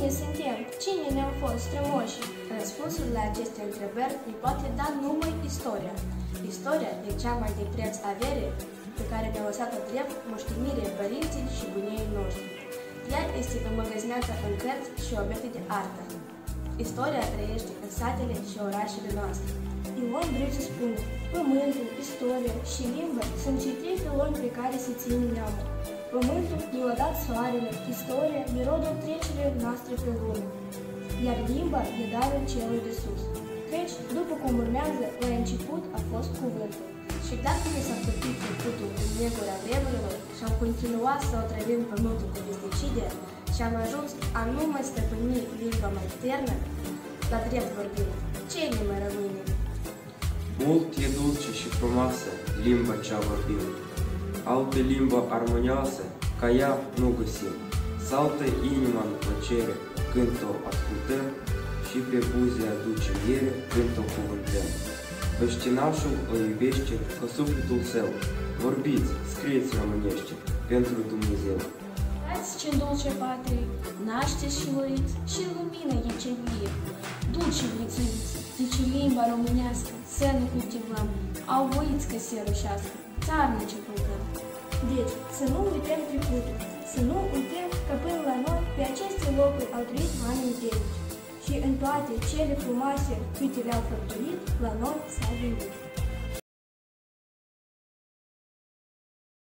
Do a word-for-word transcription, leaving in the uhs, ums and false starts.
Cine suntem? Cine ne-am fost strămoși? Răspunsul la aceste întrebări ne poate da numai istoria. Istoria e cea mai de preț avere pe care ne-a lăsat-o drept moștenire părinții și bunii noștri. Ea este înmăgăzineată în cărți și obiecte de artă. Istoria trăiește în satele și orașele noastre. Ion vreau să spun, pământul, istoria și limba sunt cei trei filoni pe care se ține neamul. Pământul ne-a dat soarele, istoria e rodul trecerii noastre pe lume, iar limba e darul celui de sus. Căci, după cum urmează, la început a fost cuvântul. Și dacă ne s-a făcut trecutul în negura vremurilor și am continuat să otrăvim pământul cu pesticide și am ajuns a nu mai stăpâni limba maternă, la drept vorbim, ce ne mai rămâne? Mult e dulce și frumoasă limba cea vorbim. Altă limbă armonioasă, ca ea nu găsim. Saltă inima în plăcere când o ascultăm și pe buze aduce miere când o cuvântăm. Băștinașul o iubește ca sufletul său. Vorbiți, scrieți românește pentru Dumnezeu. Ați ce dulce patrie, nașteți și muriți, și lumină e ce vie. Dulce viețuiți, zice limba românească, să ne cultivăm, au voiți că se rușească, țarnice cultăm. Deci, să nu uităm trecutul, să nu uităm că până la noi pe aceste locuri au trăit oameni dedici și în toate cele frumoase câte le-au făptuit, la noi s-a venit.